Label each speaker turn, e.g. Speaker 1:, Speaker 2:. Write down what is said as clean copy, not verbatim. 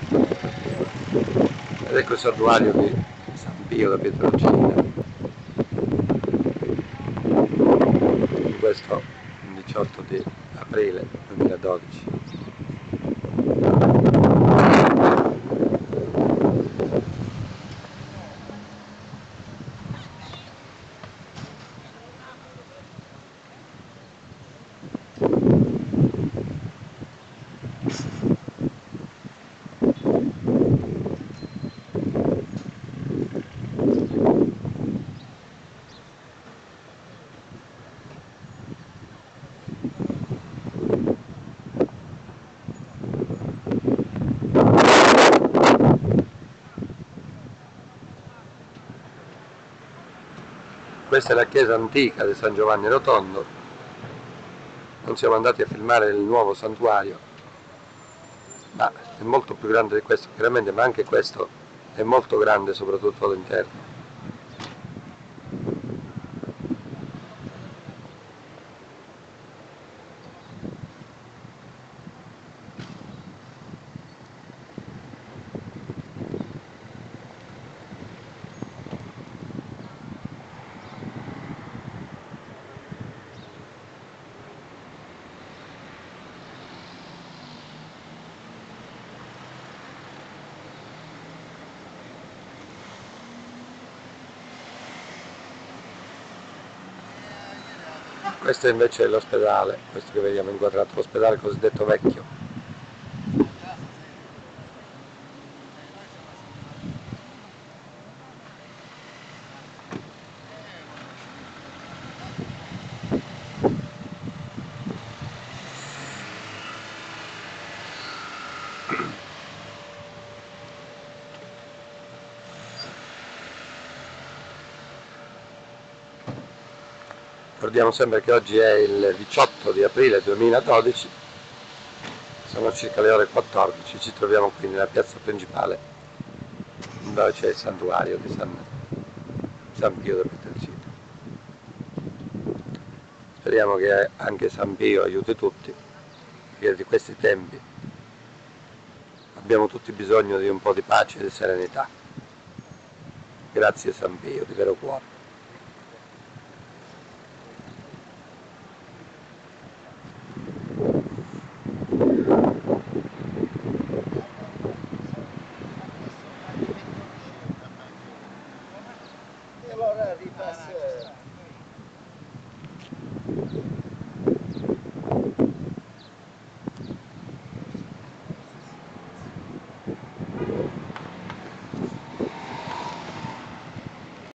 Speaker 1: Ed ecco il santuario di San Pio da Pietrelcina, in questo 18 di aprile 2012. Questa è la chiesa antica di San Giovanni Rotondo. Non siamo andati a filmare il nuovo santuario, ma è molto più grande di questo chiaramente, ma anche questo è molto grande, soprattutto all'interno. Questo invece è l'ospedale, questo che vediamo inquadrato, l'ospedale cosiddetto vecchio. Ricordiamo sempre che oggi è il 18 di aprile 2012, sono circa le ore 14, ci troviamo qui nella piazza principale dove c'è il santuario di San Pio da Pietrelcina. Speriamo che anche San Pio aiuti tutti, perché di questi tempi abbiamo tutti bisogno di un po' di pace e di serenità. Grazie San Pio, di vero cuore.